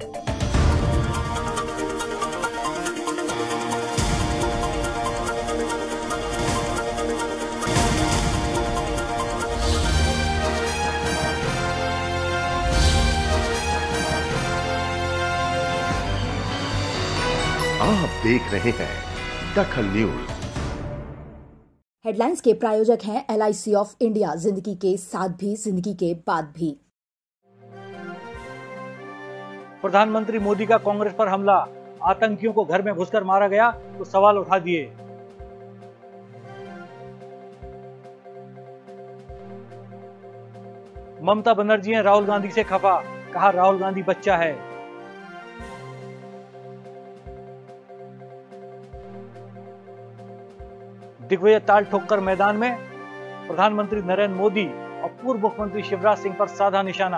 आप देख रहे हैं दखल न्यूज। हेडलाइंस के प्रायोजक हैं LIC ऑफ इंडिया, जिंदगी के साथ भी जिंदगी के बाद भी। प्रधानमंत्री मोदी का कांग्रेस पर हमला, आतंकियों को घर में घुसकर मारा गया तो सवाल उठा दिए। ममता बनर्जी हैं राहुल गांधी से खफा, कहा राहुल गांधी बच्चा है। दिग्विजय ताल ठोककर मैदान में, प्रधानमंत्री नरेंद्र मोदी और पूर्व मुख्यमंत्री शिवराज सिंह पर साधा निशाना।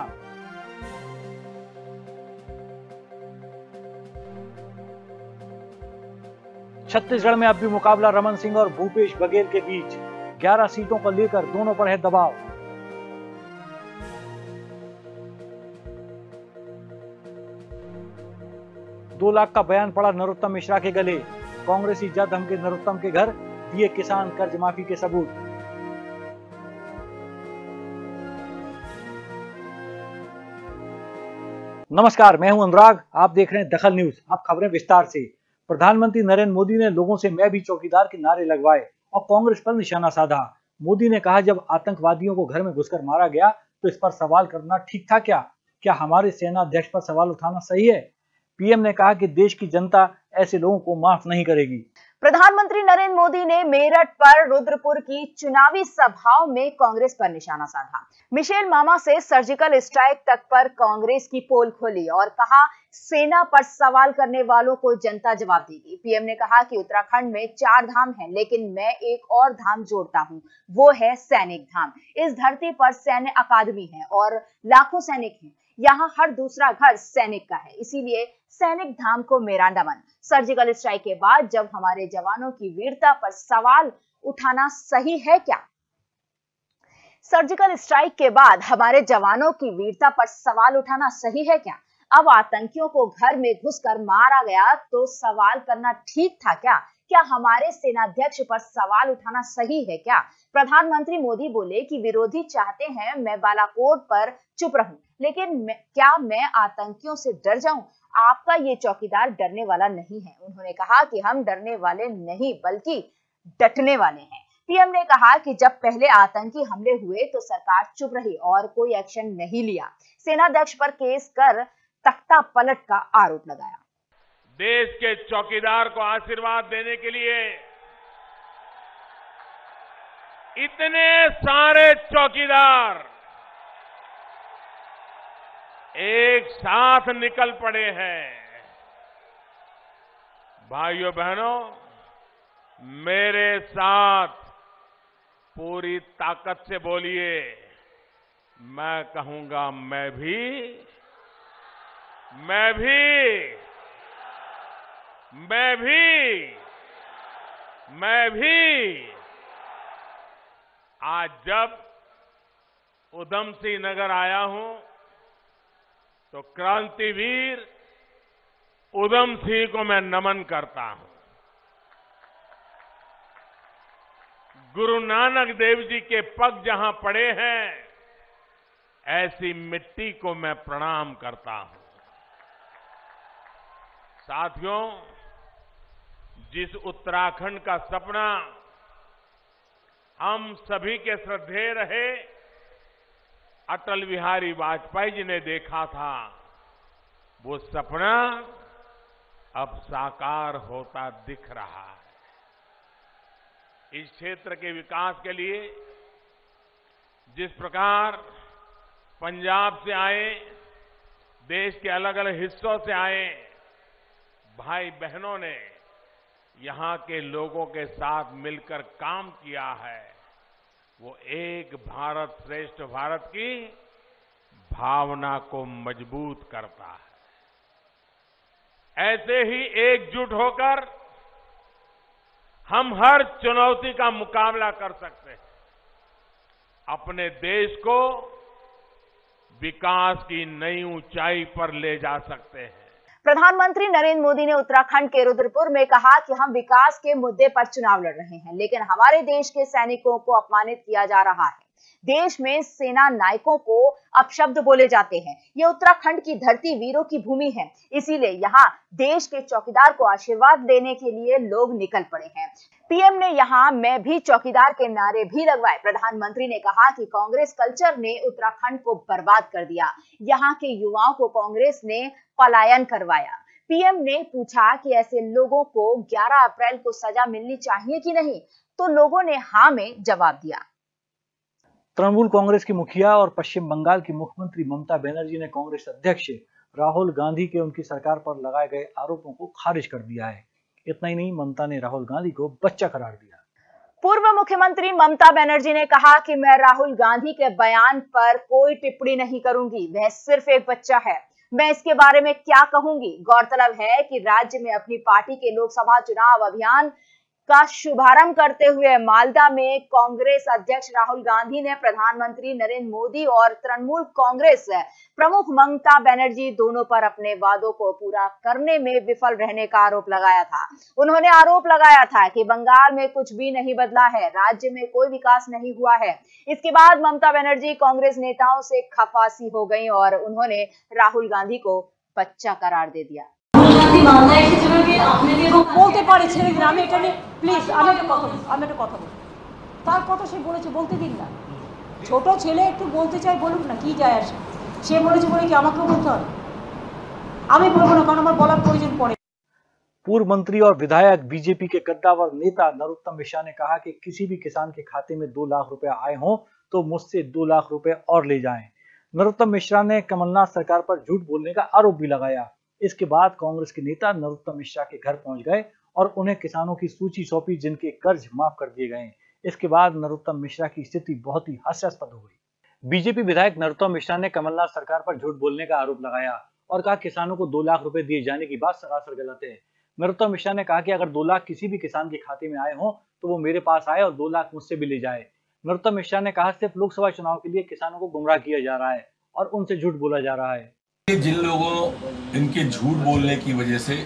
छत्तीसगढ़ में अब भी मुकाबला रमन सिंह और भूपेश बघेल के बीच, 11 सीटों को लेकर दोनों पर है दबाव। दो लाख का बयान पड़ा नरोत्तम मिश्रा के गले, कांग्रेसी जा धमके नरोत्तम के घर, दिए किसान कर्ज माफी के सबूत। नमस्कार, मैं हूं अनुराग, आप देख रहे हैं दखल न्यूज। अब खबरें विस्तार से। प्रधानमंत्री नरेंद्र मोदी ने लोगों से मैं भी चौकीदार के नारे लगवाए और कांग्रेस पर निशाना साधा। मोदी ने कहा, जब आतंकवादियों को घर में घुसकर मारा गया तो इस पर सवाल करना ठीक था क्या हमारे सेना अध्यक्ष पर सवाल उठाना सही है? पीएम ने कहा कि देश की जनता ऐसे लोगों को माफ नहीं करेगी। प्रधानमंत्री नरेंद्र मोदी ने मेरठ पर रुद्रपुर की चुनावी सभाओं में कांग्रेस पर निशाना साधा। मिशेल मामा से सर्जिकल स्ट्राइक तक पर कांग्रेस की पोल खोली और कहा, सेना पर सवाल करने वालों को जनता जवाब देगी। पीएम ने कहा कि उत्तराखंड में 4 धाम हैं, लेकिन मैं एक और धाम जोड़ता हूं, वो है सैनिक धाम। इस धरती पर सैन्य अकादमी है और लाखों सैनिक हैं। यहाँ हर दूसरा घर सैनिक का है, इसीलिए सैनिक धाम को मेरा नमन। सर्जिकल स्ट्राइक के बाद जब हमारे जवानों की वीरता पर सवाल उठाना सही है क्या? सर्जिकल स्ट्राइक के बाद हमारे जवानों की वीरता पर सवाल उठाना सही है क्या? अब आतंकियों को घर में घुसकर मारा गया तो सवाल करना ठीक था क्या हमारे सेनाध्यक्ष पर सवाल उठाना सही है क्या? प्रधानमंत्री मोदी बोले कि विरोधी चाहते हैं मैं बालाकोट पर चुप रहूं, लेकिन क्या मैं आतंकियों से डर जाऊं? आपका ये चौकीदार डरने वाला नहीं है। उन्होंने कहा कि हम डरने वाले नहीं बल्कि डटने वाले हैं। पीएम ने कहा कि जब पहले आतंकी हमले हुए तो सरकार चुप रही और कोई एक्शन नहीं लिया। सेनाध्यक्ष पर केस कर तख्ता पलट का आरोप लगाया। देश के चौकीदार को आशीर्वाद देने के लिए इतने सारे चौकीदार एक साथ निकल पड़े हैं। भाइयों बहनों, मेरे साथ पूरी ताकत से बोलिए, मैं कहूंगा मैं भी आज जब उधम सिंह नगर आया हूं तो क्रांतिवीर उधम सिंह को मैं नमन करता हूं। गुरु नानक देव जी के पग जहां पड़े हैं, ऐसी मिट्टी को मैं प्रणाम करता हूं। साथियों, जिस उत्तराखंड का सपना हम सभी के श्रद्धेय रहे अटल बिहारी वाजपेयी जी ने देखा था, वो सपना अब साकार होता दिख रहा है। इस क्षेत्र के विकास के लिए जिस प्रकार पंजाब से आए, देश के अलग अलग हिस्सों से आए भाई बहनों ने यहां के लोगों के साथ मिलकर काम किया है, वो एक भारत श्रेष्ठ भारत की भावना को मजबूत करता है। ऐसे ही एकजुट होकर हम हर चुनौती का मुकाबला कर सकते हैं। अपने देश को विकास की नई ऊंचाई पर ले जा सकते हैं। प्रधानमंत्री नरेंद्र मोदी ने उत्तराखंड के रुद्रपुर में कहा कि हम विकास के मुद्दे पर चुनाव लड़ रहे हैं, लेकिन हमारे देश के सैनिकों को अपमानित किया जा रहा है। देश में सेना नायकों को अपशब्द बोले जाते हैं। ये उत्तराखंड की धरती वीरों की भूमि है, इसीलिए यहाँ देश के चौकीदार को आशीर्वाद देने के लिए लोग निकल पड़े हैं। पीएम ने यहाँ मैं भी चौकीदार के नारे भी लगवाए। प्रधानमंत्री ने कहा कि कांग्रेस कल्चर ने उत्तराखंड को बर्बाद कर दिया। यहाँ के युवाओं को कांग्रेस ने पलायन करवाया। पीएम ने पूछा कि ऐसे लोगों को 11 अप्रैल को सजा मिलनी चाहिए कि नहीं, तो लोगों ने हाँ में जवाब दिया। तृणमूल कांग्रेस की मुखिया और पश्चिम बंगाल की मुख्यमंत्री ममता बनर्जी ने कांग्रेस अध्यक्ष राहुल गांधी के उनकी सरकार पर लगाए गए आरोपों को खारिज कर दिया है। इतना ही नहीं, ममता ने राहुल गांधी को बच्चा करार दिया। पूर्व मुख्यमंत्री ममता बनर्जी ने कहा कि मैं राहुल गांधी के बयान पर कोई टिप्पणी नहीं करूंगी, वह सिर्फ एक बच्चा है, मैं इसके बारे में क्या कहूंगी। गौरतलब है कि राज्य में अपनी पार्टी के लोकसभा चुनाव अभियान का शुभारंभ करते हुए मालदा में कांग्रेस अध्यक्ष राहुल गांधी ने प्रधानमंत्री नरेंद्र मोदी और तृणमूल कांग्रेस प्रमुख ममता बनर्जी दोनों पर अपने वादों को पूरा करने में विफल रहने का आरोप लगाया था। उन्होंने आरोप लगाया था कि बंगाल में कुछ भी नहीं बदला है, राज्य में कोई विकास नहीं हुआ है। इसके बाद ममता बनर्जी कांग्रेस नेताओं से खफा सी हो गई और उन्होंने राहुल गांधी को बच्चा करार दे दिया। বলতে পারে ছেড়ে দিন, আমি এটা নিয়ে প্লিজ আমি একটা কথা বলি, তার কথা সে বলেছে, বলতে দিন না। ছোট ছেলে একটু বলতে চাই, বলুক না, কি যায় আসে। সে বলেছে বলে কি আমাকেও বলতে হবে? আমি বলবো না, কারণ আমার বলার প্রয়োজন পড়ে। पूर्व मंत्री और विधायक बीजेपी के कद्दावर नेता नरोत्तम मिश्रा ने कहा कि किसी भी किसान के खाते में 2 लाख रुपए आए हों तो मुझसे 2 लाख रुपए और ले जाएं। नरोत्तम मिश्रा ने कमलनाथ सरकार पर झूठ बोलने का आरोप भी लगाया। इसके बाद कांग्रेस के नेता नरोत्तम मिश्रा के घर पहुंच गए और उन्हें किसानों की सूची सौंपी जिनके कर्ज माफ कर दिए गए। इसके बाद नरोत्तम मिश्रा की स्थिति बहुत ही हास्यास्पद हो गई। बीजेपी विधायक नरोत्तम मिश्रा ने कमलनाथ सरकार पर झूठ बोलने का आरोप लगाया और कहा किसानों को 2 लाख रुपए दिए जाने की बात सरासर गलत है। नरोत्तम मिश्रा ने कहा कि अगर 2 लाख किसी भी किसान के खाते में आए हों तो वो मेरे पास आए और 2 लाख मुझसे भी ले जाए। नरोत्तम मिश्रा ने कहा सिर्फ लोकसभा चुनाव के लिए किसानों को गुमराह किया जा रहा है और उनसे झूठ बोला जा रहा है। जिन लोगों इनके झूठ बोलने की वजह से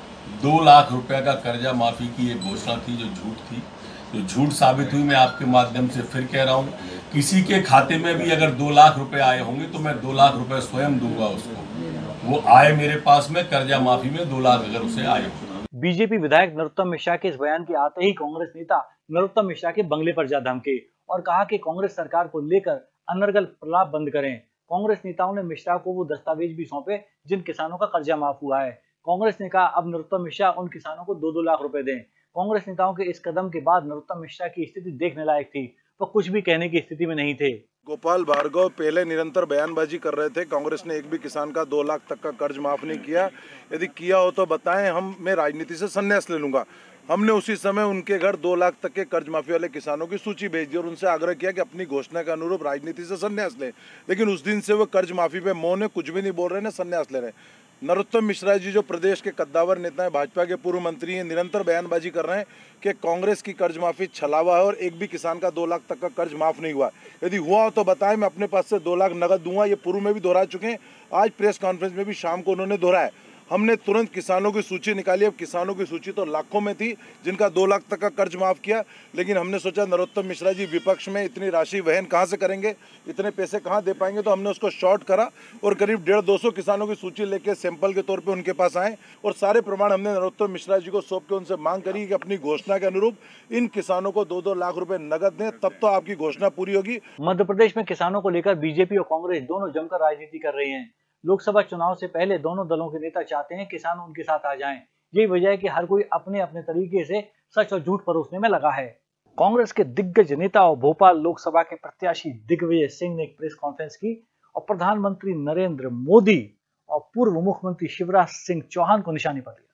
2 लाख रुपए का कर्जा माफी की एक घोषणा थी जो झूठ थी, जो झूठ साबित हुई, मैं आपके माध्यम से फिर कह रहा हूं, किसी के खाते में भी अगर 2 लाख रुपए आए होंगे तो मैं 2 लाख रुपए स्वयं दूंगा उसको, वो आए मेरे पास में कर्जा माफी में 2 लाख अगर उसे आए। बीजेपी विधायक नरोत्तम मिश्रा के इस बयान के आते ही कांग्रेस नेता नरोत्तम मिश्रा के बंगले पर जा धमके और कहा कि कांग्रेस सरकार को लेकर अनर्गल प्रलाप बंद करें। कांग्रेस नेताओं ने मिश्रा को वो दस्तावेज भी सौंपे जिन किसानों का कर्जा माफ हुआ है। कांग्रेस ने कहा अब नरोत्तम मिश्रा उन किसानों को 2-2 लाख रुपए दें। कांग्रेस नेताओं के इस कदम के बाद नरोत्तम मिश्रा की स्थिति देखने लायक थी, वो कुछ भी कहने की स्थिति में नहीं थे। गोपाल भार्गव पहले निरंतर बयानबाजी कर रहे थे, कांग्रेस ने एक भी किसान का 2 लाख तक का कर्ज माफ नहीं किया, यदि किया हो तो बताएं, मैं राजनीति से संन्यास ले लूंगा। हमने उसी समय उनके घर 2 लाख तक के कर्ज माफी वाले किसानों की सूची भेज दी और उनसे आग्रह किया कि अपनी घोषणा के अनुरूप राजनीति से संन्यास लें, लेकिन उस दिन से वो कर्ज माफी पे मौन है, कुछ भी नहीं बोल रहे हैं, संन्यास ले रहे हैं। नरोत्तम मिश्रा जी जो प्रदेश के कद्दावर नेता हैं, भाजपा के पूर्व मंत्री हैं, निरंतर बयानबाजी कर रहे हैं कि कांग्रेस की कर्ज माफी छलावा है और एक भी किसान का 2 लाख तक का कर्ज माफ नहीं हुआ। यदि हुआ हो तो बताएं, मैं अपने पास से 2 लाख नगद दूंगा। ये पूर्व में भी दोहरा चुके हैं, आज प्रेस कॉन्फ्रेंस में भी शाम को उन्होंने दोहराया। हमने तुरंत किसानों की सूची निकाली। अब किसानों की सूची तो लाखों में थी जिनका 2 लाख तक का कर्ज माफ किया, लेकिन हमने सोचा नरोत्तम मिश्रा जी विपक्ष में इतनी राशि वहन कहाँ से करेंगे, इतने पैसे कहाँ दे पाएंगे, तो हमने उसको शॉर्ट करा और करीब 150-200 किसानों की सूची लेके सैंपल के तौर पे उनके पास आए और सारे प्रमाण हमने नरोत्तम मिश्रा जी को सौंप के उनसे मांग करी कि अपनी घोषणा के अनुरूप इन किसानों को 2-2 लाख रुपए नगद दें, तब तो आपकी घोषणा पूरी होगी। मध्य प्रदेश में किसानों को लेकर बीजेपी और कांग्रेस दोनों जमकर राजनीति कर रही हैं। लोकसभा चुनाव से पहले दोनों दलों के नेता चाहते हैं किसान उनके साथ आ जाएं। यही वजह है कि हर कोई अपने अपने तरीके से सच और झूठ परोसने में लगा है। कांग्रेस के दिग्गज नेता और भोपाल लोकसभा के प्रत्याशी दिग्विजय सिंह ने एक प्रेस कॉन्फ्रेंस की और प्रधानमंत्री नरेंद्र मोदी और पूर्व मुख्यमंत्री शिवराज सिंह चौहान को निशाने पर लिया।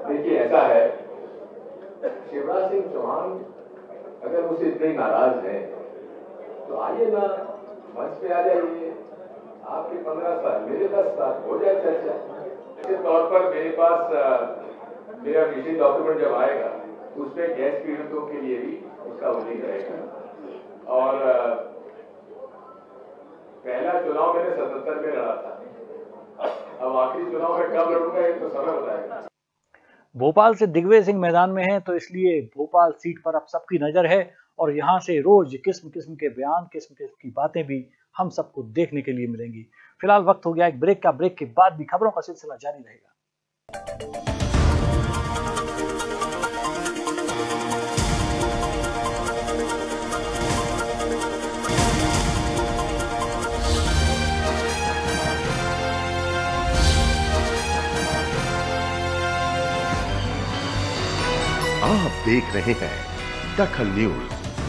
देखिए ऐसा है, शिवराज सिंह चौहान अगर मुझसे इतने नाराज हैं तो आइए ना, मंच पे आ जाइए। आपके 15 साल, मेरे 10 साल, हो जाए चर्चा। निश्चित तौर पर मेरे पास मेरा विजन डॉक्यूमेंट जब आएगा तो उसमें गैस पीड़ितों के लिए भी उसका उल्लेख रहेगा। और पहला चुनाव मैंने 77 में लड़ा था, अब आखिरी चुनाव में कब लड़ूंगा ये तो समय बताएगा। भोपाल से दिग्विजय सिंह मैदान में हैं, तो इसलिए भोपाल सीट पर अब सबकी नजर है और यहाँ से रोज किस्म किस्म के बयान, किस्म किस्म की बातें भी हम सबको देखने के लिए मिलेंगी। फिलहाल वक्त हो गया एक ब्रेक का। ब्रेक के बाद भी खबरों का सिलसिला जारी रहेगा। आप देख रहे हैं दखल न्यूज।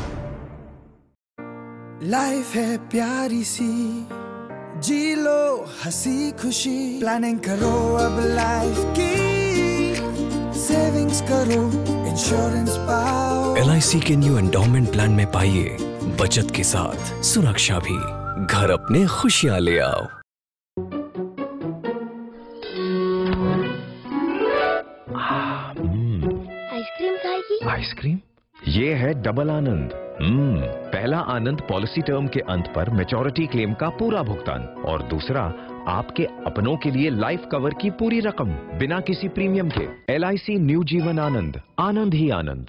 लाइफ है प्यारी सी, जी लो हंसी खुशी, प्लानिंग करो अब लाइफ की, सेविंग्स करो, इंश्योरेंस पाओ। LIC के न्यू एंडोमेंट प्लान में पाइए बचत के साथ सुरक्षा भी। घर अपने खुशियां ले आओ। आइसक्रीम खाएगी? आइसक्रीम? ये है डबल आनंद। पहला आनंद पॉलिसी टर्म के अंत पर मैच्योरिटी क्लेम का पूरा भुगतान, और दूसरा आपके अपनों के लिए लाइफ कवर की पूरी रकम बिना किसी प्रीमियम के। LIC न्यू जीवन आनंद, आनंद ही आनंद।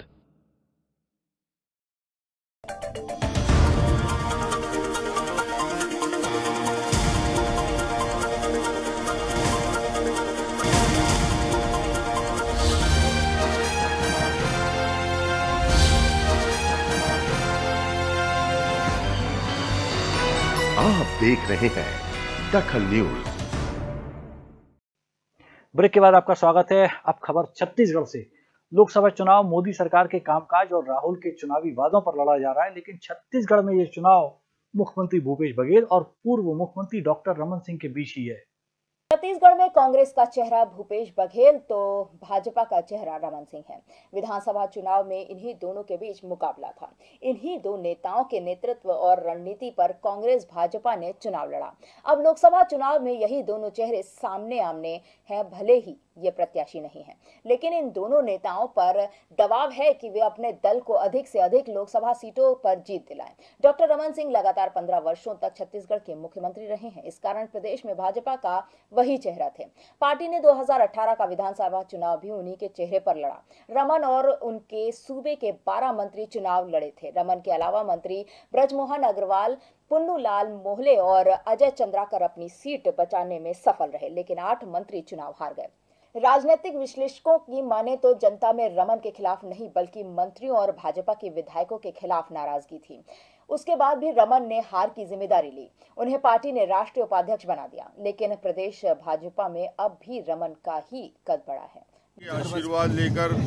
आप देख रहे हैं दखल न्यूज। ब्रेक के बाद आपका स्वागत है। अब खबर छत्तीसगढ़ से। लोकसभा चुनाव मोदी सरकार के कामकाज और राहुल के चुनावी वादों पर लड़ा जा रहा है, लेकिन छत्तीसगढ़ में ये चुनाव मुख्यमंत्री भूपेश बघेल और पूर्व मुख्यमंत्री डॉक्टर रमन सिंह के बीच ही है। छत्तीसगढ़ में कांग्रेस का चेहरा भूपेश बघेल तो भाजपा का चेहरा रमन सिंह है। विधानसभा चुनाव में इन्हीं दोनों के बीच मुकाबला था। इन्हीं दो नेताओं के नेतृत्व और रणनीति पर कांग्रेस भाजपा ने चुनाव लड़ा। अब लोकसभा चुनाव में यही दोनों चेहरे सामने आमने हैं, भले ही ये प्रत्याशी नहीं है, लेकिन इन दोनों नेताओं पर दबाव है कि वे अपने दल को अधिक से अधिक लोकसभा सीटों पर जीत दिलाएं। डॉक्टर रमन सिंह लगातार 15 वर्षों तक छत्तीसगढ़ के मुख्यमंत्री रहे हैं। इस कारण प्रदेश में भाजपा का वही चेहरा थे। पार्टी ने 2018 का विधानसभा चुनाव भी उन्हीं के चेहरे पर लड़ा। रमन और उनके सूबे के 12 मंत्री चुनाव लड़े थे। रमन के अलावा मंत्री ब्रजमोहन अग्रवाल, पुन्नूलाल मोहले और अजय चंद्राकर अपनी सीट बचाने में सफल रहे, लेकिन 8 मंत्री चुनाव हार गए। राजनीतिक विश्लेषकों की माने तो जनता में रमन के खिलाफ नहीं बल्कि मंत्रियों और भाजपा के विधायकों के खिलाफ नाराजगी थी। उसके बाद भी रमन ने हार की जिम्मेदारी ली। उन्हें पार्टी ने राष्ट्रीय उपाध्यक्ष बना दिया, लेकिन प्रदेश भाजपा में अब भी रमन का ही कद बढ़ा है। आशीर्वाद लेकर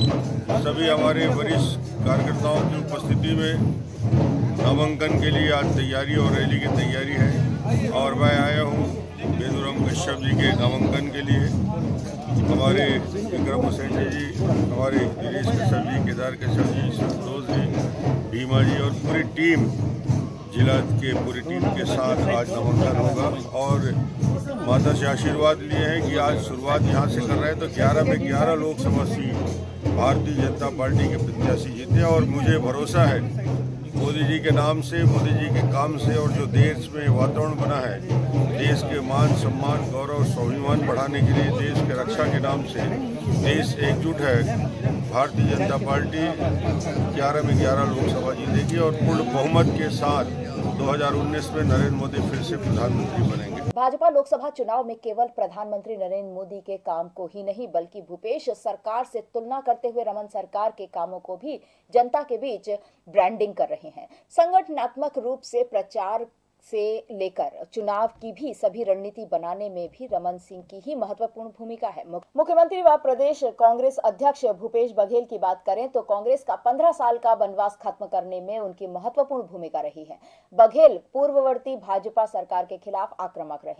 सभी हमारे वरिष्ठ कार्यकर्ताओं की उपस्थिति में नामांकन के लिए आज तैयारी और रैली की तैयारी है, और मैं आया हूँ बेदुराम कश्यप जी के नामांकन के लिए। हमारे विक्रम हुसैन जी, हमारे दिनेश कश्यप जी, केदार कश्यप जी, संतोष जी, भीमा जी और पूरी टीम, जिला के पूरी टीम के साथ आज नामांकन होगा। और माता से आशीर्वाद लिए हैं कि आज शुरुआत यहाँ से कर रहे हैं तो 11 में 11 लोकसभा सीट भारतीय जनता पार्टी के प्रत्याशी जीते। और मुझे भरोसा है मोदी जी के नाम से, मोदी जी के काम से, और जो देश में वातावरण बना है, देश के मान सम्मान गौरव स्वाभिमान बढ़ाने के लिए, देश के रक्षा के नाम से देश एकजुट है। भारतीय जनता पार्टी 11 में 11 लोकसभा जीतेगी और पूर्ण बहुमत के साथ 2019 में नरेंद्र मोदी फिर से प्रधानमंत्री बनेंगे। भाजपा लोकसभा चुनाव में केवल प्रधानमंत्री नरेंद्र मोदी के काम को ही नहीं बल्कि भूपेश सरकार से तुलना करते हुए रमन सरकार के कामों को भी जनता के बीच ब्रांडिंग कर रहे हैं। संगठनात्मक रूप से प्रचार से लेकर चुनाव की भी सभी रणनीति बनाने में भी रमन सिंह की ही महत्वपूर्ण भूमिका है। मुख्यमंत्री व प्रदेश कांग्रेस अध्यक्ष भूपेश बघेल की बात करें तो कांग्रेस का 15 साल का वनवास खत्म करने में उनकी महत्वपूर्ण भूमिका रही है। बघेल पूर्ववर्ती भाजपा सरकार के खिलाफ आक्रामक रहे।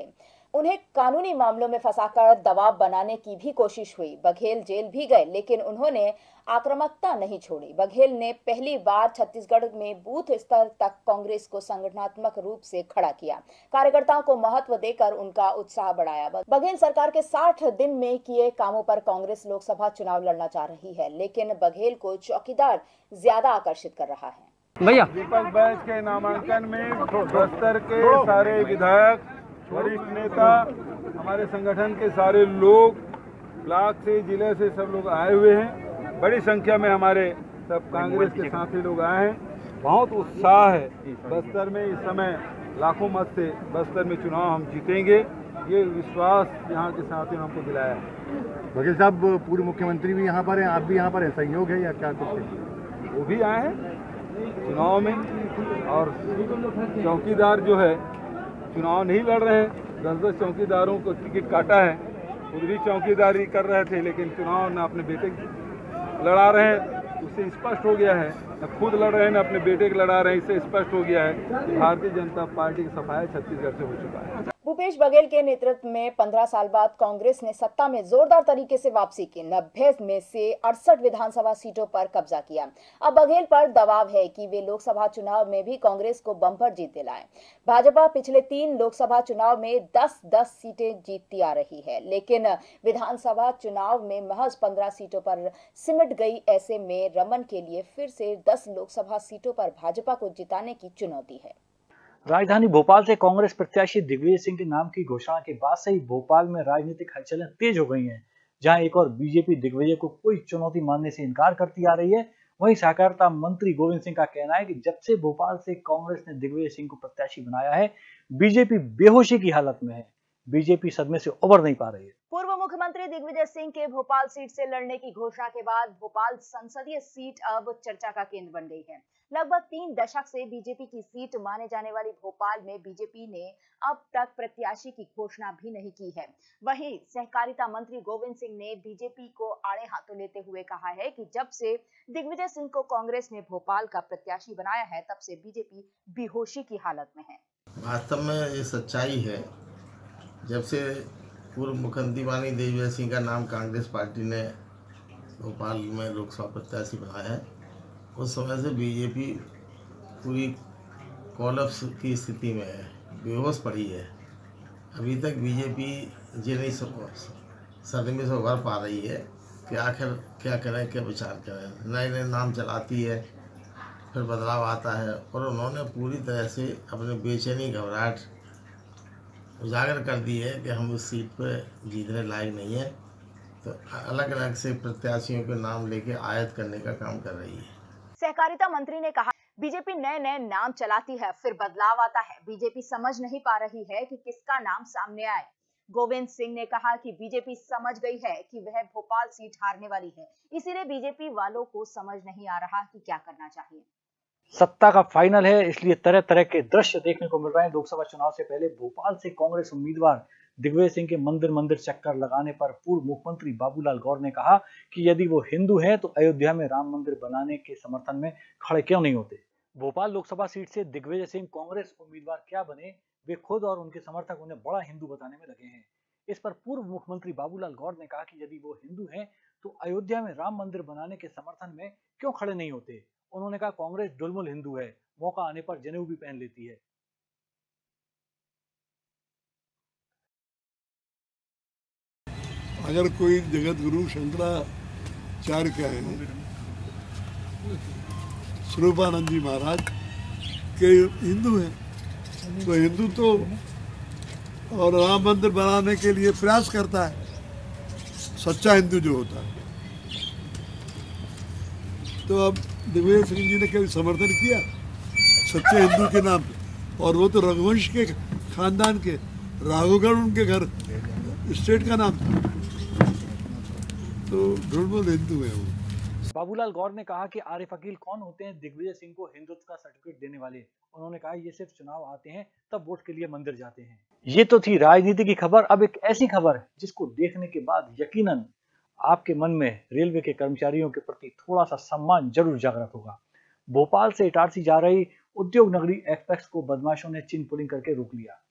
उन्हें कानूनी मामलों में फंसाकर दबाव बनाने की भी कोशिश हुई। बघेल जेल भी गए, लेकिन उन्होंने आक्रामकता नहीं छोड़ी। बघेल ने पहली बार छत्तीसगढ़ में बूथ स्तर तक कांग्रेस को संगठनात्मक रूप से खड़ा किया। कार्यकर्ताओं को महत्व देकर उनका उत्साह बढ़ाया। बघेल सरकार के 60 दिन में किए कामों पर कांग्रेस लोकसभा चुनाव लड़ना चाह रही है, लेकिन बघेल को चौकीदार ज्यादा आकर्षित कर रहा है। भैया दीपक बैज के नामांकन में बस्तर के सारे विधायक, वरिष्ठ नेता, हमारे संगठन के सारे लोग, ब्लॉक से, जिले से सब लोग आए हुए हैं। बड़ी संख्या में हमारे सब कांग्रेस के साथी लोग आए हैं। बहुत उत्साह है बस्तर में। इस समय लाखों मत से बस्तर में चुनाव हम जीतेंगे, ये विश्वास यहाँ के साथियों ने हमको दिलाया है। बघेल साहब पूर्व मुख्यमंत्री भी यहाँ पर हैं, आप भी यहाँ पर हैं, सहयोग है या क्या कुछ? वो भी आए हैं चुनाव में, और चौकीदार जो है चुनाव नहीं लड़ रहे हैं। 10-10 चौकीदारों को टिकट काटा है, खुद भी चौकीदारी कर रहे थे, लेकिन चुनाव न अपने बेटे लड़ा रहे हैं। उससे स्पष्ट हो गया है, न खुद लड़ रहे हैं न अपने बेटे को लड़ा रहे हैं। इससे स्पष्ट हो गया है कि भारतीय जनता पार्टी की सफाई छत्तीसगढ़ से हो चुका है। भूपेश बघेल के नेतृत्व में 15 साल बाद कांग्रेस ने सत्ता में जोरदार तरीके से वापसी की। 90 में से 68 विधानसभा सीटों पर कब्जा किया। अब बघेल पर दबाव है कि वे लोकसभा चुनाव में भी कांग्रेस को बम्पर जीत दिलाएं। भाजपा पिछले 3 लोकसभा चुनाव में 10-10 सीटें जीतती आ रही है, लेकिन विधानसभा चुनाव में महज 15 सीटों पर सिमट गई। ऐसे में रमन के लिए फिर से 10 लोकसभा सीटों पर भाजपा को जिताने की चुनौती है। राजधानी भोपाल से कांग्रेस प्रत्याशी दिग्विजय सिंह के नाम की घोषणा के बाद से ही भोपाल में राजनीतिक हलचलें तेज हो गई हैं। जहां एक और बीजेपी दिग्विजय को कोई चुनौती मानने से इनकार करती आ रही है, वहीं सहकारिता मंत्री गोविंद सिंह का कहना है कि जब से भोपाल से कांग्रेस ने दिग्विजय सिंह को प्रत्याशी बनाया है, बीजेपी बेहोशी की हालत में है। बीजेपी सदमे से उबर नहीं पा रही है। पूर्व मुख्यमंत्री दिग्विजय सिंह के भोपाल सीट से लड़ने की घोषणा के बाद भोपाल संसदीय सीट अब चर्चा का केंद्र बन गई है। लगभग 3 दशक से बीजेपी की सीट माने जाने वाली भोपाल में बीजेपी ने अब तक प्रत्याशी की घोषणा भी नहीं की है। वहीं सहकारिता मंत्री गोविंद सिंह ने बीजेपी को आड़े हाथों लेते हुए कहा है कि जब से दिग्विजय सिंह को कांग्रेस ने भोपाल का प्रत्याशी बनाया है, तब से बीजेपी बेहोशी की हालत में है। वास्तव में ये सच्चाई है, जब से पूर्व मुख्यमंत्री माननीय दिग्विजय सिंह का नाम कांग्रेस पार्टी ने भोपाल में लोकसभा प्रत्याशी बनाया है, उस समय से बीजेपी पूरी कोलैप्स की स्थिति में है, बेहोश पड़ी है। अभी तक बीजेपी ये नहीं सदमे से उभर पा रही है कि आखिर क्या करें, क्या विचार करें। नए नए नाम चलाती है, फिर बदलाव आता है, और उन्होंने पूरी तरह से अपनी बेचैनी, घबराहट उजागर कर दी है कि हम उस सीट पर जीतने लायक नहीं है। तो अलग अलग से प्रत्याशियों के नाम लेके आयत करने का काम कर रही है। सहकारिता मंत्री ने कहा, बीजेपी नए नए नाम चलाती है, फिर बदलाव आता है। बीजेपी समझ नहीं पा रही है कि किसका नाम सामने आए। गोविंद सिंह ने कहा कि बीजेपी समझ गई है कि वह भोपाल सीट हारने वाली है, इसीलिए बीजेपी वालों को समझ नहीं आ रहा कि क्या करना चाहिए। सत्ता का फाइनल है, इसलिए तरह तरह के दृश्य देखने को मिल रहे हैं। लोकसभा चुनाव से पहले भोपाल से कांग्रेस उम्मीदवार दिग्विजय सिंह के मंदिर मंदिर चक्कर लगाने पर पूर्व मुख्यमंत्री बाबूलाल गौर ने कहा कि यदि वो हिंदू हैं तो अयोध्या में राम मंदिर बनाने के समर्थन में खड़े क्यों नहीं होते। भोपाल लोकसभा सीट से दिग्विजय सिंह कांग्रेस उम्मीदवार क्या बने, वे खुद और उनके समर्थक उन्हें बड़ा हिंदू बताने में लगे हैं। इस पर पूर्व मुख्यमंत्री बाबूलाल गौर ने कहा कि यदि वो हिंदू हैं तो अयोध्या में राम मंदिर बनाने के समर्थन में क्यों खड़े नहीं होते। उन्होंने कहा, कांग्रेस डुलमुल हिंदू है, मौका आने पर जनेऊ भी पहन लेती है। अगर कोई जगत गुरु शंकराचार्य के हैं, स्वरूपानंद जी महाराज के हिंदू हैं, तो हिंदू तो और राम मंदिर बनाने के लिए प्रयास करता है, सच्चा हिंदू जो होता है। तो अब दिग्विजय सिंह जी ने कभी समर्थन किया सच्चे हिंदू के नाम पे, और वो तो रघुवंश के खानदान के, राघवगढ़ उनके घर स्टेट का नाम था, तो डुलमुल हिंदू है वो। बाबूलाल गौर ने कहा कि आरिफ अकील कौन होते हैं दिग्विजय सिंह को हिंदुत्व का सर्टिफिकेट देने वाले। उन्होंने कहा, ये सिर्फ चुनाव आते हैं तब वोट के लिए मंदिर जाते हैं। ये तो थी राजनीति की खबर। अब एक ऐसी खबर जिसको देखने के बाद यकीनन आपके मन में रेलवे के कर्मचारियों के प्रति थोड़ा सा सम्मान जरूर जागृत होगा। भोपाल से इटारसी जा रही उद्योग नगरी एक्सप्रेस को बदमाशों ने चेन पुलिंग करके रोक लिया।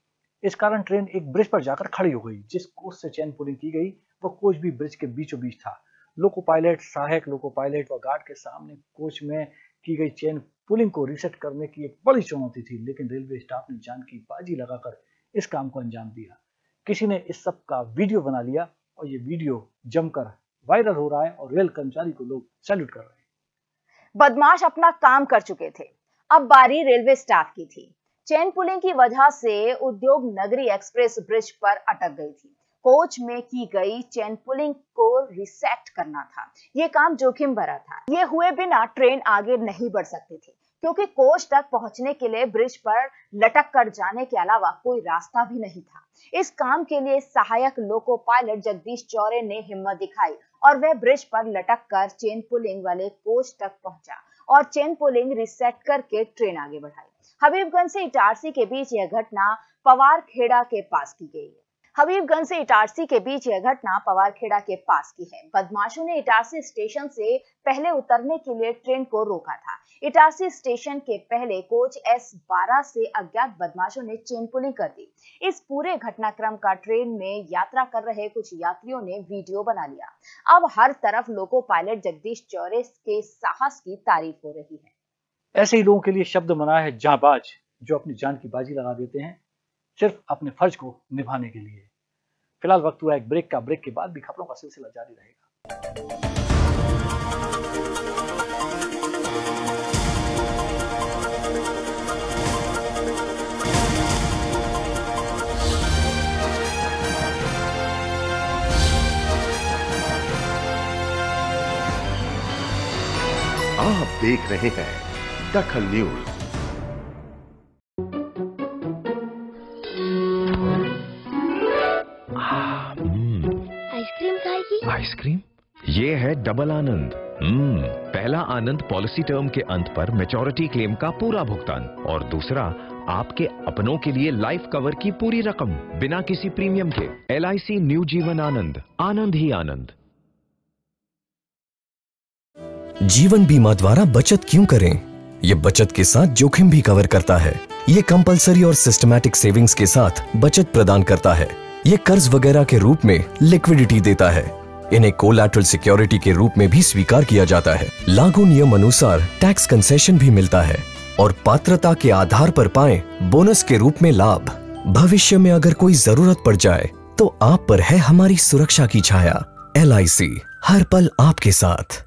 इस कारण ट्रेन एक ब्रिज पर जाकर खड़ी हो गई। जिस कोच से चेन पुलिंग की गई वह कोच भी ब्रिज के बीचों बीच था। लोको पायलट, सहायक लोको पायलट व गार्ड के सामने कोच में की गई चेन पुलिंग को रीसेट करने की एक बड़ी चुनौती थी, लेकिन रेलवे स्टाफ ने जान की बाजी लगाकर इस काम को अंजाम दिया। किसी ने इस सब का वीडियो बना लिया और ये वीडियो जमकर वायरल हो रहा है और रेल कर्मचारी को लोग सैल्यूट कर रहे हैं। बदमाश अपना काम कर चुके थे, अब बारी रेलवे स्टाफ की थी। चेन पुलिंग की वजह से उद्योग नगरी एक्सप्रेस ब्रिज पर अटक गई थी। कोच में की गई चेन पुलिंग को रिसेट करना था। ये काम जोखिम भरा था। ये हुए बिना ट्रेन आगे नहीं बढ़ सकती थी, क्योंकि कोच तक पहुंचने के लिए ब्रिज पर लटक कर जाने के अलावा कोई रास्ता भी नहीं था। इस काम के लिए सहायक लोको पायलट जगदीश चौरे ने हिम्मत दिखाई और वह ब्रिज पर लटक कर चेन पुलिंग वाले कोच तक पहुंचा और चेन पुलिंग रिसेट करके ट्रेन आगे बढ़ाई। हबीबगंज से इटारसी के बीच यह घटना पवारखेड़ा के पास की गई है। हबीबगंज से इटारसी के बीच यह घटना पवारखेड़ा के पास की है। बदमाशों ने इटारसी स्टेशन से पहले उतरने के लिए ट्रेन को रोका था। इटारसी स्टेशन के पहले कोच S12 से अज्ञात बदमाशों ने चेन पुलिंग कर दी। इस पूरे घटनाक्रम का ट्रेन में यात्रा कर रहे कुछ यात्रियों ने वीडियो बना लिया। अब हर तरफ लोको पायलट जगदीश चौरे के साहस की तारीफ हो रही है। ऐसे ही लोगों के लिए शब्द बना है जांबाज, जो अपनी जान की बाजी लगा देते हैं सिर्फ अपने फर्ज को निभाने के लिए। फिलहाल वक्त हुआ एक ब्रेक का। ब्रेक के बाद भी खबरों का सिलसिला जारी रहेगा। आप देख रहे हैं दखल न्यूज। आइसक्रीम खाएगी? आइसक्रीम? ये है डबल आनंद। पहला आनंद पॉलिसी टर्म के अंत पर मैच्योरिटी क्लेम का पूरा भुगतान और दूसरा आपके अपनों के लिए लाइफ कवर की पूरी रकम बिना किसी प्रीमियम के। LIC न्यू जीवन आनंद, आनंद ही आनंद। जीवन बीमा द्वारा बचत क्यों करें? ये बचत के साथ जोखिम भी कवर करता है। ये कंपलसरी और सिस्टमैटिक सेविंग्स के साथ बचत प्रदान करता है। ये कर्ज वगैरह के रूप में लिक्विडिटी देता है। इन्हें कोलैटरल सिक्योरिटी के रूप में भी स्वीकार किया जाता है। लागू नियम अनुसार टैक्स कंसेशन भी मिलता है और पात्रता के आधार पर पाएं बोनस के रूप में लाभ। भविष्य में अगर कोई जरूरत पड़ जाए तो आप पर है हमारी सुरक्षा की छाया। LIC हर पल आपके साथ।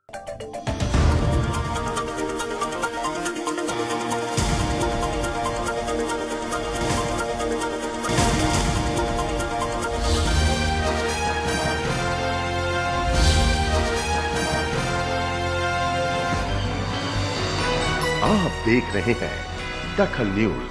आप देख रहे हैं दखल न्यूज।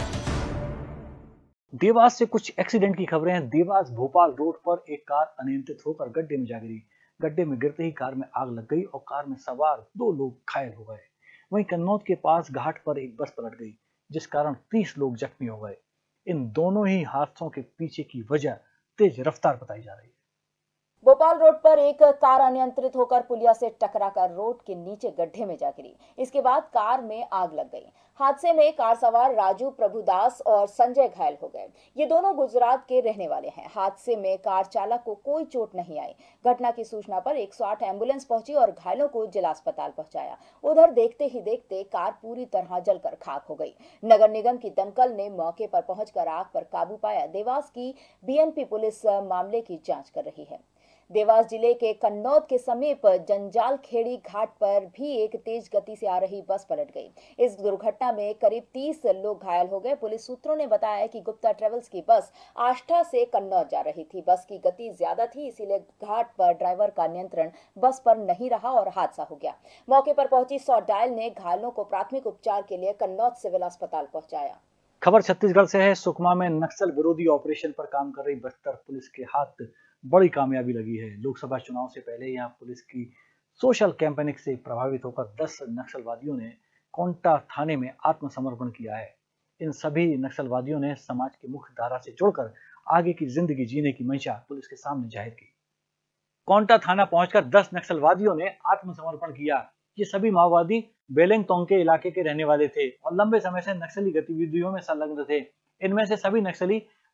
देवास से कुछ एक्सीडेंट की खबरें हैं। देवास भोपाल रोड पर एक कार अनियंत्रित होकर गड्ढे में जा गिरी। गड्ढे में गिरते ही कार में आग लग गई और कार में सवार 2 लोग घायल हो गए। वहीं कन्नौज के पास घाट पर एक बस पलट गई, जिस कारण 30 लोग जख्मी हो गए। इन दोनों ही हादसों के पीछे की वजह तेज रफ्तार बताई जा रही है। भोपाल रोड पर एक कार अनियंत्रित होकर पुलिया से टकराकर रोड के नीचे गड्ढे में जा गिरी। इसके बाद कार में आग लग गई। हादसे में कार सवार राजू प्रभुदास और संजय घायल हो गए। ये दोनों गुजरात के रहने वाले हैं। हादसे में कार चालक को कोई चोट नहीं आई। घटना की सूचना पर 108 एम्बुलेंस पहुंची और घायलों को जिला अस्पताल पहुंचाया। उधर देखते ही देखते कार पूरी तरह जलकर खाक हो गई। नगर निगम की दमकल ने मौके पर पहुंचकर आग पर काबू पाया। देवास की BNP पुलिस मामले की जांच कर रही है। देवास जिले के कन्नौज के समीप जंजाल खेड़ी घाट पर भी एक तेज गति से आ रही बस पलट गई। इस दुर्घटना में करीब 30 लोग घायल हो गए। पुलिस सूत्रों ने बताया कि गुप्ता ट्रेवल्स की बस आष्टा से कन्नौज जा रही थी। बस की गति ज्यादा थी, इसीलिए घाट पर ड्राइवर का नियंत्रण बस पर नहीं रहा और हादसा हो गया। मौके पर पहुंची 100 डायल ने घायलों को प्राथमिक उपचार के लिए कन्नौज सिविल अस्पताल पहुंचाया। खबर छत्तीसगढ़ से है। सुकमा में नक्सल विरोधी ऑपरेशन पर काम कर रही बस्तर पुलिस के हाथ बड़ी कामयाबी लगी है। लोकसभा चुनाव से पहले यहां पुलिस की सोशल कैंपेनिंग से प्रभावित होकर 10 नक्सलवादियों ने कोंटा थाने में आत्मसमर्पण किया है। इन सभी नक्सलवादियों ने समाज की मुख्य धारा से जुड़कर आगे की जिंदगी जीने की मंशा पुलिस के सामने जाहिर की। कोंटा थाना पहुंचकर 10 नक्सलवादियों ने आत्मसमर्पण किया। ये सभी माओवादी बेलेंगतोंग के इलाके के रहने वाले थे और लंबे समय से नक्सली गतिविधियों में संलग्न थे। इनमें से सभी नक्सली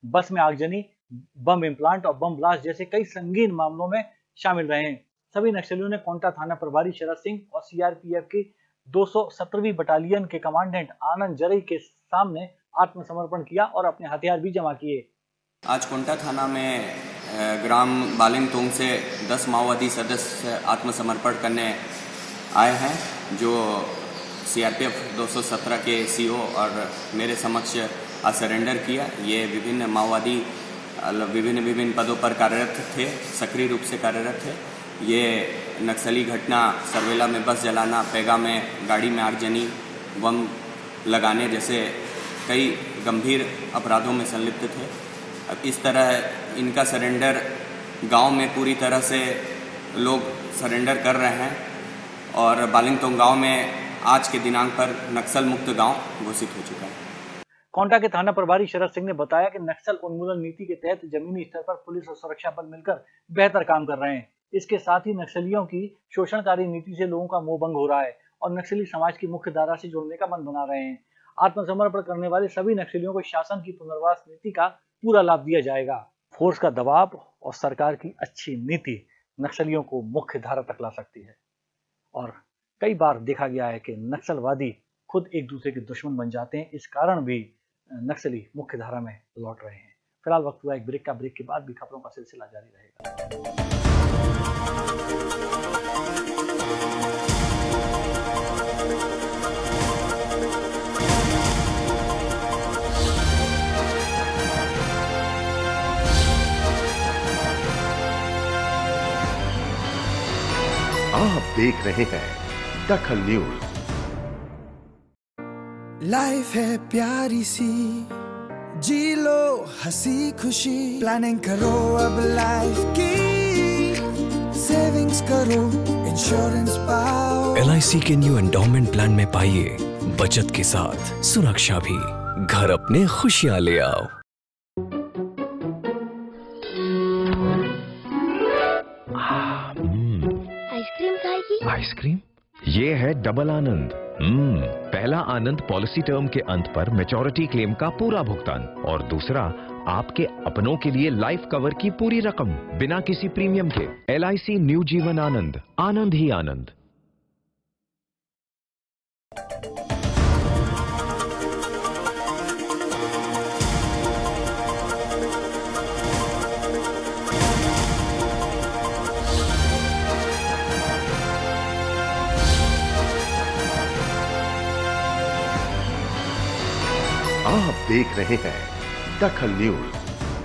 बस में आगजनी, बम इम्प्लांट और बम ब्लास्ट जैसे कई संगीन मामलों में शामिल रहे हैं। सभी नक्सलियों ने कोंटा थाना प्रभारी शरद सिंह और सीआरपीएफ की 217वीं बटालियन के कमांडेंट आनंद जरई के सामने आत्मसमर्पण किया और अपने हथियार भी जमा किए। आज कोंटा थाना में ग्राम बालिंगतोंग से 10 माओवादी सदस्य आत्मसमर्पण करने आए हैं, जो सीआरपीएफ 217 के सीओ और मेरे समक्ष आज सरेंडर किया। ये विभिन्न माओवादी विभिन्न पदों पर कार्यरत थे, सक्रिय रूप से कार्यरत थे। ये नक्सली घटना सरवेला में बस जलाना, पैगा में गाड़ी में आगजनी, बम लगाने जैसे कई गंभीर अपराधों में संलिप्त थे। अब इस तरह इनका सरेंडर गांव में पूरी तरह से लोग सरेंडर कर रहे हैं और बालिंगतोंग गांव में आज के दिनांक पर नक्सल मुक्त गांव घोषित हो चुका है। कोंटा के थाना प्रभारी शरद सिंह ने बताया कि नक्सल उन्मूलन नीति के तहत जमीनी स्तर पर पुलिस और सुरक्षा बल मिलकर बेहतर काम कर रहे हैं। इसके साथ ही नक्सलियों की शोषणकारी नीति से लोगों का मोह भंग हो रहा है और नक्सली समाज की मुख्य धारा से जोड़ने का मन बना रहे हैं। आत्मसमर्पण करने वाले सभी नक्सलियों को शासन की पुनर्वास नीति का पूरा लाभ दिया जाएगा। फोर्स का दबाव और सरकार की अच्छी नीति नक्सलियों को मुख्य धारा तक ला सकती है और कई बार देखा गया है कि नक्सलवादी खुद एक दूसरे के दुश्मन बन जाते हैं। इस कारण भी नक्सली मुख्य धारा में लौट रहे हैं। फिलहाल वक्त हुआ एक ब्रेक का। ब्रेक के बाद भी खबरों का सिलसिला जारी रहेगा। आप देख रहे हैं दखल न्यूज। लाइफ है प्यारी सी, जी लो हंसी खुशी, प्लानिंग करो अब लाइफ की, सेविंग्स करो, इंश्योरेंस पाओ। LIC के न्यू एंडोमेंट प्लान में पाइए बचत के साथ सुरक्षा भी। घर अपने खुशियां ले आओ। आइसक्रीम खाएगी? आइसक्रीम? ये है डबल आनंद। पहला आनंद पॉलिसी टर्म के अंत पर मैच्योरिटी क्लेम का पूरा भुगतान और दूसरा आपके अपनों के लिए लाइफ कवर की पूरी रकम बिना किसी प्रीमियम के। LIC न्यू जीवन आनंद, आनंद ही आनंद। आप देख रहे हैं दखल न्यूज।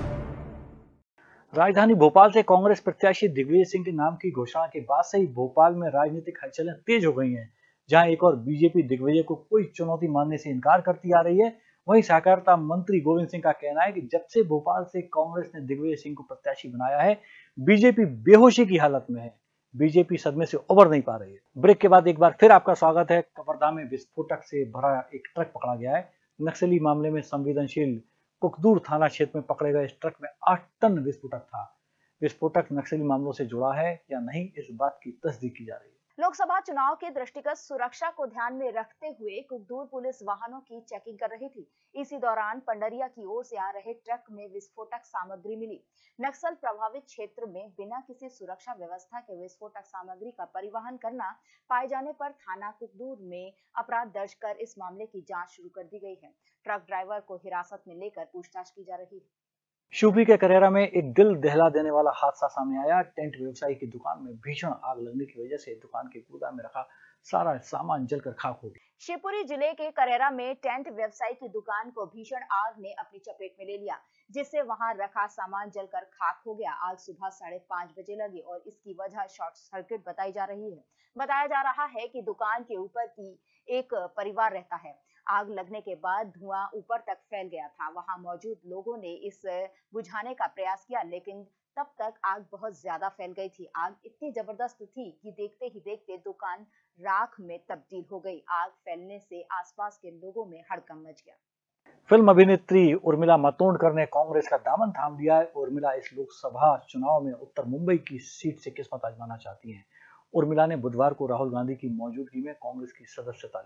राजधानी भोपाल से कांग्रेस प्रत्याशी दिग्विजय सिंह के नाम की घोषणा के बाद से ही भोपाल में राजनीतिक हलचलें तेज हो गई हैं। जहां एक और बीजेपी दिग्विजय को कोई चुनौती मानने से इनकार करती आ रही है, वहीं सहकारिता मंत्री गोविंद सिंह का कहना है कि जब से भोपाल से कांग्रेस ने दिग्विजय सिंह को प्रत्याशी बनाया है, बीजेपी बेहोशी की हालत में है। बीजेपी सदमे से उबर नहीं पा रही है। ब्रेक के बाद एक बार फिर आपका स्वागत है। कवर्धा में विस्फोटक से भरा एक ट्रक पकड़ा गया है। नक्सली मामले में संवेदनशील कुकदूर थाना क्षेत्र में पकड़े गए इस ट्रक में 8 टन विस्फोटक था। विस्फोटक नक्सली मामलों से जुड़ा है या नहीं, इस बात की तस्दीक की जा रही है। लोकसभा चुनाव के दृष्टिगत सुरक्षा को ध्यान में रखते हुए कुकदूर पुलिस वाहनों की चेकिंग कर रही थी। इसी दौरान पंडरिया की ओर से आ रहे ट्रक में विस्फोटक सामग्री मिली। नक्सल प्रभावित क्षेत्र में बिना किसी सुरक्षा व्यवस्था के विस्फोटक सामग्री का परिवहन करना पाए जाने पर थाना कुकदूर में अपराध दर्ज कर इस मामले की जांच शुरू कर दी गई है। ट्रक ड्राइवर को हिरासत में लेकर पूछताछ की जा रही है। शिवपुरी के करेरा में एक दिल दहला देने वाला हादसा सामने आया। टेंट व्यवसायी की दुकान में भीषण आग लगने की वजह से दुकान के गोदाम में रखा सारा सामान जलकर खाक हो गया। शिवपुरी जिले के करेरा में टेंट व्यवसायी की दुकान को भीषण आग ने अपनी चपेट में ले लिया, जिससे वहां रखा सामान जलकर खाक हो गया। आग सुबह 5:30 बजे लगी और इसकी वजह शॉर्ट सर्किट बताई जा रही है। बताया जा रहा है कि दुकान के ऊपर की एक परिवार रहता है। आग लगने के बाद धुआं ऊपर तक फैल गया था। वहां मौजूद लोगों ने इस बुझाने का प्रयास किया, लेकिन तब तक आग बहुत ज्यादा फैल गई थी। आग इतनी जबरदस्त थी कि देखते ही देखते दुकान राख में तब्दील हो गई। आग फैलने से आसपास के लोगों में हड़कंप मच गया। फिल्म अभिनेत्री उर्मिला मातोंडकर ने कांग्रेस का दामन थाम लिया है। उर्मिला इस लोकसभा चुनाव में उत्तर मुंबई की सीट से किस्मत आजमाना चाहती हैं। उर्मिला ने बुधवार को राहुल गांधी की मौजूदगी में कांग्रेस की सदस्यता ली।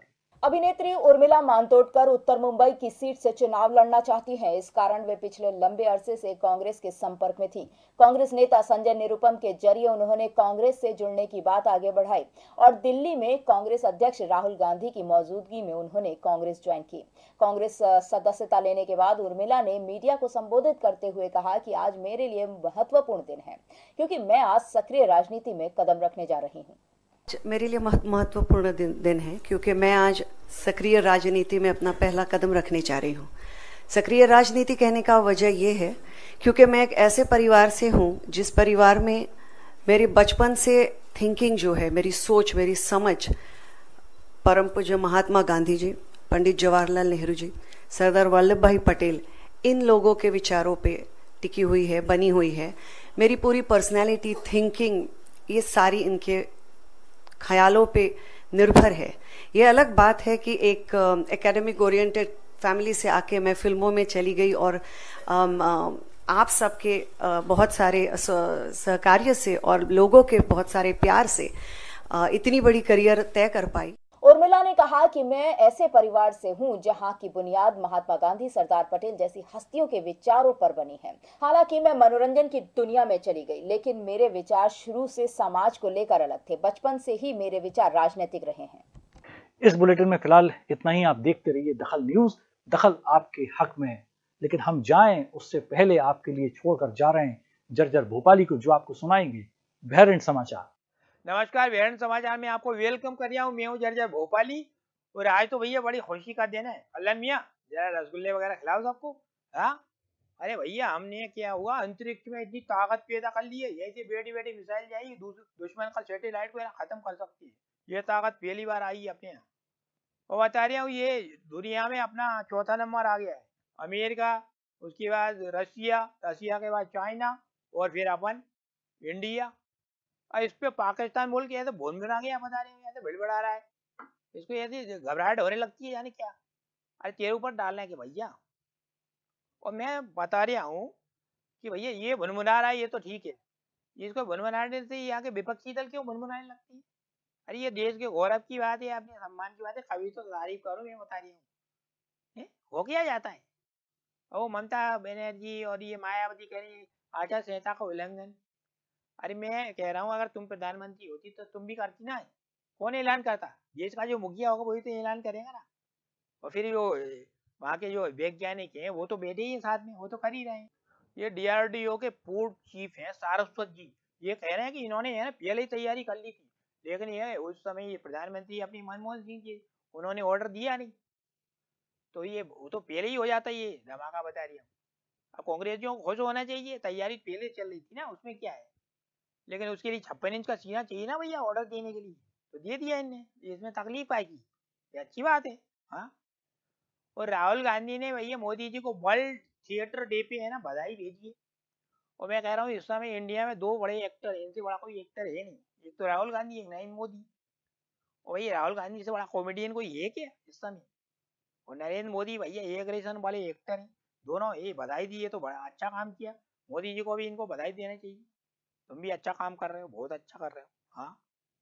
अभिनेत्री उर्मिला मातोंडकर उत्तर मुंबई की सीट से चुनाव लड़ना चाहती हैं। इस कारण वे पिछले लंबे अरसे से कांग्रेस के संपर्क में थी। कांग्रेस नेता संजय निरुपम के जरिए उन्होंने कांग्रेस से जुड़ने की बात आगे बढ़ाई और दिल्ली में कांग्रेस अध्यक्ष राहुल गांधी की मौजूदगी में उन्होंने कांग्रेस ज्वाइन की। कांग्रेस सदस्यता लेने के बाद उर्मिला ने मीडिया को संबोधित करते हुए कहा कि आज मेरे लिए महत्वपूर्ण दिन है क्योंकि मैं आज सक्रिय राजनीति में कदम रखने जा रही हूँ। मेरे लिए महत्वपूर्ण दिन है क्योंकि मैं आज सक्रिय राजनीति में अपना पहला कदम रखने जा रही हूँ। सक्रिय राजनीति कहने का वजह यह है क्योंकि मैं एक ऐसे परिवार से हूँ जिस परिवार में मेरे बचपन से थिंकिंग जो है, मेरी सोच, मेरी समझ परम पूज्य महात्मा गांधी जी, पंडित जवाहरलाल नेहरू जी, सरदार वल्लभ भाई पटेल, इन लोगों के विचारों पे टिकी हुई है, बनी हुई है। मेरी पूरी पर्सनैलिटी, थिंकिंग, ये सारी इनके ख्यालों पे निर्भर है। ये अलग बात है कि एक एकेडमिक ओरिएंटेड फैमिली से आके मैं फिल्मों में चली गई और आप सबके बहुत सारे सहकार्य से और लोगों के बहुत सारे प्यार से इतनी बड़ी करियर तय कर पाई। उर्मिला ने कहा कि मैं ऐसे परिवार से हूं जहां की बुनियाद महात्मा गांधी, सरदार पटेल जैसी हस्तियों के विचारों पर बनी है। हालांकि मैं मनोरंजन की दुनिया में चली गई, लेकिन मेरे विचार शुरू से समाज को लेकर अलग थे। बचपन से ही मेरे विचार राजनीतिक रहे हैं। इस बुलेटिन में फिलहाल इतना ही। आप देखते रहिए दखल न्यूज। दखल आपके हक में है, लेकिन हम जाएं उससे पहले आपके लिए छोड़कर जा रहे हैं जर्जर भोपाली को, जो आपको सुनाएंगे बहरंट समाचार। नमस्कार, बहरंट समाचार में आपको वेलकम कर रहा हूँ। मैं हूँ जर्जर भोपाली और आज तो भैया बड़ी खुशी का दिन है। अल्लाह मियाँ जरा रसगुल्ले वगैरह खिलाओ सबको। हाँ, अरे भैया हमने क्या हुआ, अंतरिक्ष में इतनी ताकत पैदा कर ली है, ऐसे बेटी बेटी मिसाइल जाएगी दुश्मन का सैटेलाइट को खत्म कर सकती है। ये ताकत पहली बार आई है अपने यहाँ। और बता रहा हूँ ये दुनिया में अपना चौथा नंबर आ गया है। अमेरिका, उसके बाद रशिया के बाद चाइना और फिर अपन इंडिया। और इस पे पाकिस्तान मुल्क ये तो भून आ गया, बता रहे हो, ये तो बड़बड़ा रहा है। इसको ऐसी घबराहट होने लगती है, यानी क्या। अरे तेरे ऊपर डालना है कि भैया। और मैं बता रहा हूँ कि भैया ये भुनभुना रहा है, ये तो ठीक है। इसको भुनभुनाने से यहाँ के विपक्षी दल क्यों भुनभुनाने लगती है। अरे ये देश के गौरव की बात है, अपने सम्मान की बात है। कभी तो तारीफ करो, मैं बता रही हूँ। हो क्या जाता है। और वो ममता बनर्जी और ये मायावती कह रही है आचार संहिता का उल्लंघन। अरे मैं कह रहा हूँ अगर तुम प्रधानमंत्री होती तो तुम भी करती ना। कौन ऐलान करता? देश का जो मुखिया होगा वही तो ऐलान करेगा ना। और फिर जो वहाँ के जो वैज्ञानिक हैं वो तो बैठे ही साथ में, वो तो कर ही रहे हैं। ये DRDO के पूर्व चीफ हैं सारस्वत जी, ये कह रहे हैं कि इन्होंने है ना पहले ही तैयारी कर ली थी, लेकिन ये उस समय ये प्रधानमंत्री अपनी मनमोहन सिंह जी, उन्होंने ऑर्डर दिया नहीं, तो ये वो तो पहले ही हो जाता। ये धमाका बता रही हूँ। अब कांग्रेसियों को खुश होना चाहिए, तैयारी पहले चल रही थी ना, उसमें क्या है। लेकिन उसके लिए 56 इंच का सीना चाहिए ना भैया ऑर्डर देने के लिए, तो दे दिया इनने। इसमें तकलीफ आएगी, ये अच्छी बात है। हाँ, और राहुल गांधी ने भैया मोदी जी को वर्ल्ड थिएटर डे पे है ना बधाई भेजी है। और मैं कह रहा हूँ इस समय इंडिया में दो बड़े एक्टर हैं, इनसे बड़ा कोई एक्टर है नहीं। एक तो राहुल गांधी, एक नरेंद्र मोदी। और भैया राहुल गांधी से बड़ा कॉमेडियन कोई है क्या इस समय। और नरेंद्र मोदी भैया एग्रेशन वाले एक्टर हैं दोनों। ये बधाई दी है तो बड़ा अच्छा काम किया। मोदी जी को भी इनको बधाई देना चाहिए। तुम भी अच्छा काम कर रहे हो, बहुत अच्छा कर रहे हो। हाँ,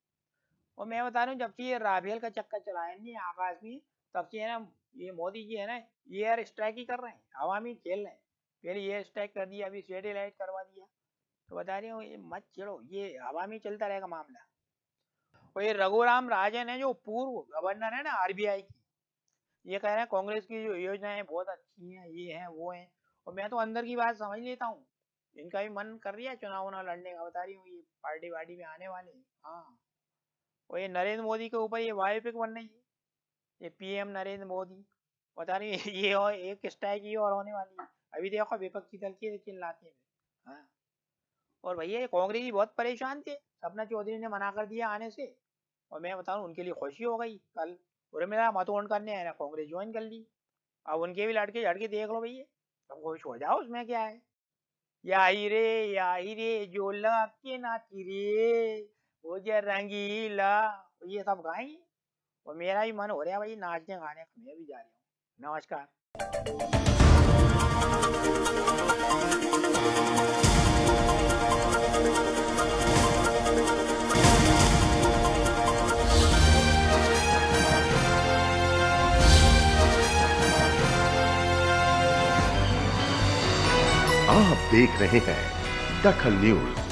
और मैं बता रहा हूँ जब से ये राफेल का चक्कर चलाया नहीं आकाश में, तब से है ना ये मोदी जी है ना एयर स्ट्राइक ही कर रहे हैं, हवा में खेल रहे हैं। पहले एयर स्ट्राइक कर दिया, अभी सैटेलाइट करवा दिया। तो बता रही हूँ ये मत छेड़ो, ये हवा में चलता रहेगा मामला। और ये रघुराम राजन है जो पूर्व गवर्नर है ना RBI की, ये कह रहे हैं कांग्रेस की जो योजनाएं बहुत अच्छी हैं, ये हैं वो हैं। और मैं तो अंदर की बात समझ लेता हूँ, इनका भी मन कर रही है चुनाव लड़ने का। बता रही हूँ ये पार्टी वार्टी में आने वाले। हाँ, और ये नरेंद्र मोदी के ऊपर ये बायोपिक बन रही है, ये PM नरेंद्र मोदी। बता रही है ये और एक स्ट्राइक ये और होने वाली है। अभी देखो विपक्षी दल के चिल्लाते हैं। हाँ, और भैया ये कांग्रेस जी बहुत परेशान थे, सपना चौधरी ने मना कर दिया आने से। और मैं बताऊँ उनके लिए खुशी हो गई। कल उर्मिला मातोंडकर ने है ना कांग्रेस ज्वाइन कर ली। अब उनके भी लड़के झड़के देख लो भैया, अब खुश हो जाओ, उसमें क्या है। याही रे जो लगे नाची रे वो जे रंगीला, ये सब गाएंगे। और मेरा भी मन हो रहा है भाई नाचने गाने का, मैं भी जा रही हूँ। नमस्कार। आप देख रहे हैं दखल न्यूज।